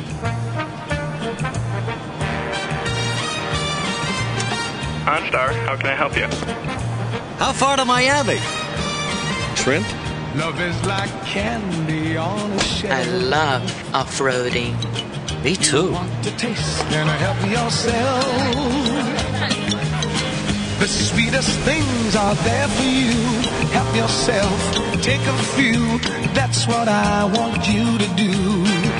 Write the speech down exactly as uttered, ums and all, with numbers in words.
OnStar, how can I help you? How far to Miami? Shrimp? Love is like candy on a shelf. I love off-roading. Me too. You want to taste and help yourself. The sweetest things are there for you. Help yourself, take a few. That's what I want you to do.